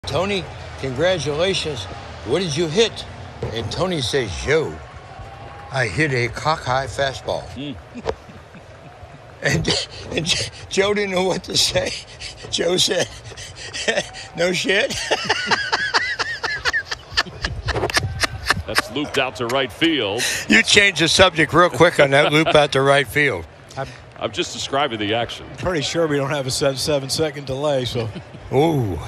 Tony, congratulations. What did you hit? And Tony says, Joe, I hit a cockeye fastball. And Joe didn't know what to say. Joe said, no shit. That's looped out to right field. You changed the subject real quick on that loop out to right field. I'm just describing the action. Pretty sure we don't have a 7-second delay, so. Ooh.